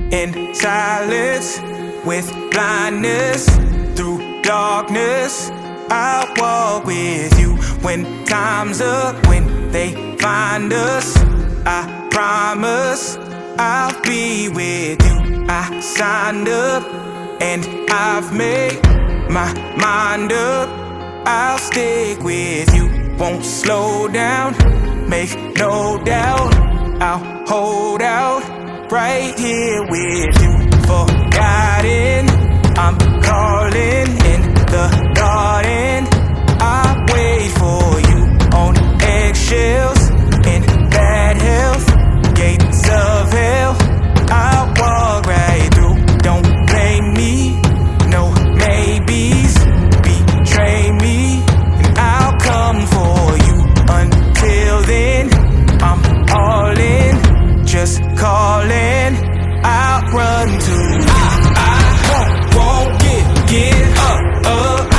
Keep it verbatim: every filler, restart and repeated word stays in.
in silence, with blindness, through darkness. I'll walk with you when time's up, when they find us. I promise I'll be with you. I signed up and I've made my mind up. I'll stick with you, won't slow down, make no doubt. I'll hold out right here with you. Forgotten, I'm calling in the garden. I wait for you on eggshells, in bad health, gates of hell. I'll walk right through, don't blame me, no maybes. Betray me and I'll come for you. Until then, I'm all in, just calling, I'll run to you. I, I won't, won't get, get up, up.